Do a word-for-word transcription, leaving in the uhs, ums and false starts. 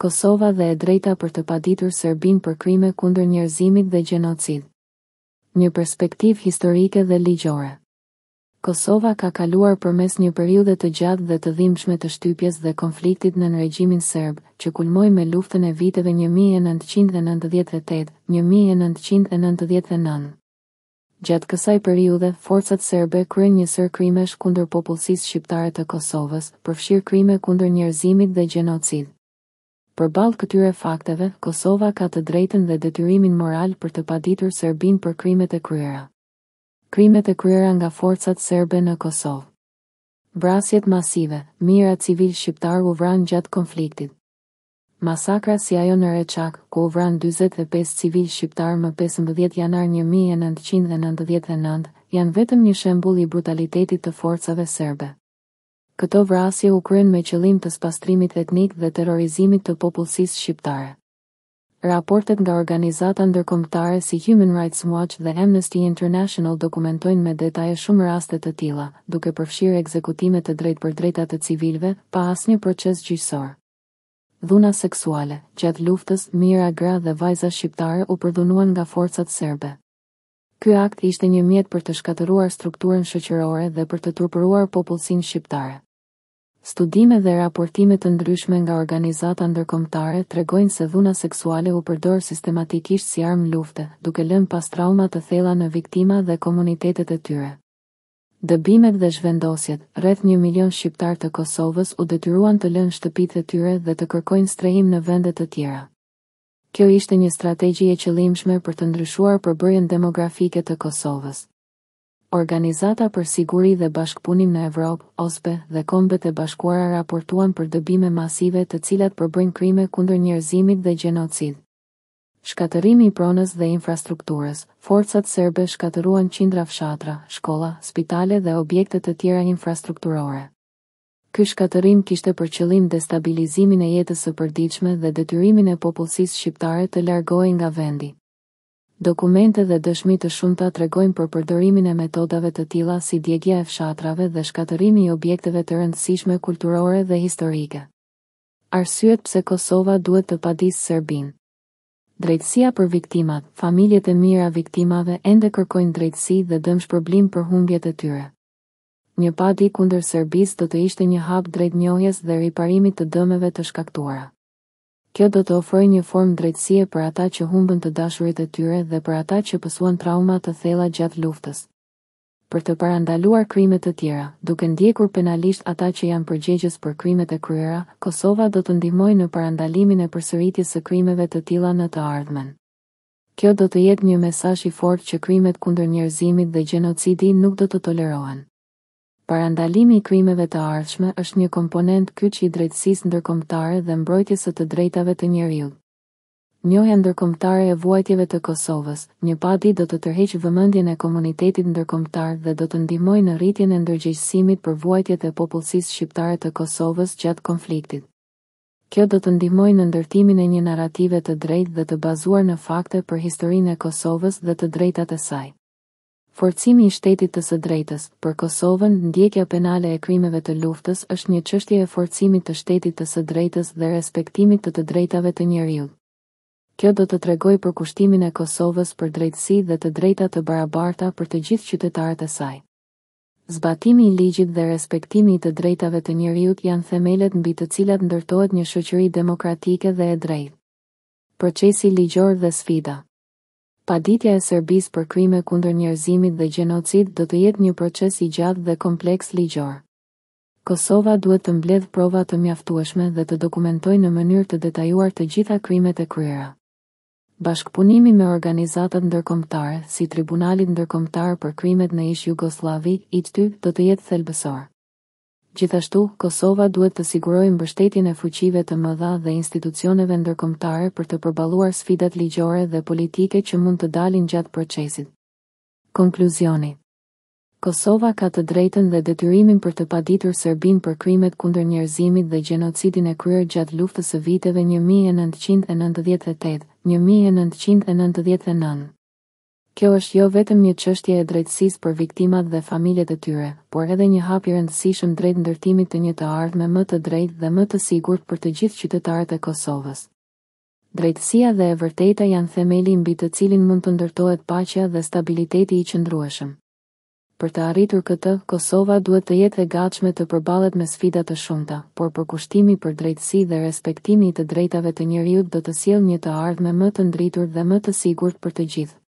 Kosova dhe e drejta për të paditur Serbinë për krime kundër njerëzimit dhe gjenocid. Një perspektivë historike dhe ligjore. Kosova ka kaluar përmes një periudhe të gjatë dhe të dhimbshme të shtypjes dhe konfliktit nën regjimin serb, që kulmoi me luftën e viteve një mijë e nëntëqind e nëntëdhjetë e tetë - një mijë e nëntëqind e nëntëdhjetë e nëntë. Gjatë kësaj periudhe, forcat serbe kryen një sër krimesh kundër popullsisë shqiptare të Kosovës, përfshirë krime kundër njerëzimit dhe gjenocid. Përballë këtyre fakteve, Kosova ka të drejtën dhe detyrimin moral për të paditur Serbinë për krimet e kryera. Krimet e kryera nga forcat serbe në Kosovë. Vrasjet masive, mijëra civil shqiptar u vranë gjatë konfliktit. Masakra si ajo në Reçak, ku u vranë dyzet e pesë civil shqiptar më pesëmbëdhjetë janar një mijë e nëntëqind e nëntëdhjetë e nëntë, janë vetëm një shembull i brutalitetit të forcave serbe. Këto vrasje u kryen me qëllim të spastrimit etnik dhe terrorizimit të popullsisë shqiptare. Raportet nga organizata ndërkombëtare si Human Rights Watch dhe Amnesty International dokumentojnë me detaje shumë raste të tilla, duke përfshirë ekzekutime të drejtpërdrejta të civilëve, pa asnjë proces gjyqësor. Dhuna seksuale, gjatë luftës, mijëra gra dhe vajza shqiptare u përdhunuan nga forcat serbe. Ky akt ishte një mjet për të shkatëruar strukturën shoqërore dhe për të turpëruar popullsinë shqiptare. Studime dhe raportime të ndryshme nga organizata ndërkombëtare tregojnë se dhuna seksuale u përdor sistematikisht si armë lufte, duke lënë pas trauma të thella në viktima dhe komunitetet e tyre. Dëbimet dhe zhvendosjet, rreth një milion shqiptar të Kosovës u detyruan të lënë shtëpitë e tyre dhe të kërkojnë strehim në vende të tjera. Kjo ishte një strategji e qëllimshme për të ndryshuar përbërjen demografike të Kosovës. Organizata për Siguri dhe Bashkëpunim në Evropë, O S B E, dhe Kombet e Bashkuara raportuan për dëbime masive të cilat përbëjnë krime kundër njerëzimit dhe gjenocid. Shkatërimi i pronës dhe infrastrukturës, forcat serbe shkatëruan qindra fshatra, shkolla, spitale dhe objekte të tjera infrastrukturore. Ky shkatërim kishte për qëllim destabilizimin e jetës së përditshme dhe detyrimin e popullsisë shqiptare të largohej nga vendi. Dokumente dhe dëshmi të shumta tregojnë për përdorimin e metodave të tilla si djegja e fshatrave dhe shkatërimi i objekteve të rëndësishme kulturore dhe historike. Arsyet pse Kosova duhet të padisë Serbinë. Drejtësia për viktimat, familjet e mira viktimave ende kërkojnë drejtësi dhe dëmshpërblim për humbjet e tyre. Një padi kundër Serbisë do të ishte një hap drejt njohjes dhe riparimit të dëmeve të shkaktuara. Kjo do të ofrojë një formë drejtësie për ata që humbën të dashurit e tyre dhe për ata që pësuan trauma të thella gjatë luftës. Për të parandaluar krime të tjera, duke ndjekur penalisht ata që janë përgjegjës për krimet e kryera, Kosova do të ndihmojë në parandalimin e përsëritjes së krimeve të tilla në të ardhmen. Kjo do të jetë një mesazh i fortë që krimet kundër njerëzimit dhe gjenocidi nuk do të tolerohen. Parandalimi i krimeve të ardhshme është një komponent kyç i drejtësisë ndërkombëtare dhe mbrojtjes së të drejtave të njeriut. Njohja ndërkombëtare e vuajtjeve të Kosovës, një padi do të tërheqë vëmendjen e komunitetit ndërkombëtar dhe do të ndihmojë në rritjen e ndërgjegjësimit për vuajtjet e popullsisë shqiptare të Kosovës gjatë konfliktit. Kjo do të ndihmojë në ndërtimin e një narrative të drejtë dhe të bazuar në fakte për historinë e Kosovës dhe të drejtat e saj. Forcimi i shtetit të së drejtës, për Kosovën, ndjekja penale e krimeve të luftës është një çështje e forcimit të shtetit të së drejtës dhe respektimit të të drejtave të njeriut. Kjo do të tregojë për kushtimin e Kosovës për drejtësi dhe të drejta të barabarta për të gjithë qytetarët e saj. Zbatimi i ligjit dhe respektimi i të drejtave të njeriut janë themelet mbi të cilat ndërtohet një shoqëri demokratike dhe e drejtë. Procesi ligjor dhe sfida. Paditja e Serbisë për krime kundër njerëzimit dhe gjenocid do të jetë një proces i gjatë dhe kompleks ligjor. Kosova duhet të mbledhë prova të mjaftueshme dhe të dokumentojë në mënyrë të detajuar të gjitha krimet e kryera. Bashkëpunimi me organizatat ndërkombëtare, si Tribunali Ndërkombëtar për Krimet në Ish Jugosllavi, I C T Y, do të jetë thelbësor. Gjithashtu, Kosova duhet të sigurojë mbështetjen e fuqive të mëdha dhe institucioneve ndërkombëtare për të përballuar sfidat ligjore dhe politike që mund të dalin gjatë procesit. Konkluzioni. Kosova ka të drejtën dhe detyrimin për të paditur Serbinë për krimet kundër njerëzimit dhe gjenocidin e kryer gjatë luftës së viteve një mijë e nëntëqind e nëntëdhjetë e tetë - një mijë e nëntëqind e nëntëdhjetë e nëntë. Kjo është jo vetëm një çështje e drejtësisë për viktimat dhe familjet e tyre, por edhe një hap i rëndësishëm drejt ndërtimit të një të ardhme më të drejtë dhe më të sigurt për të gjithë qytetarët e Kosovës. Drejtësia dhe e vërteta janë themeli mbi të cilin mund të ndërtohet paqja dhe stabiliteti i qëndrueshëm. Për të arritur këtë, Kosova duhet të jetë e gatshme të përballet me sfida të shumta, por përkushtimi për drejtësi dhe respektimi i të drejtave të njerëzit do të sjellë një të ardhme më të ndritur dhe më të sigurt për të gjithë.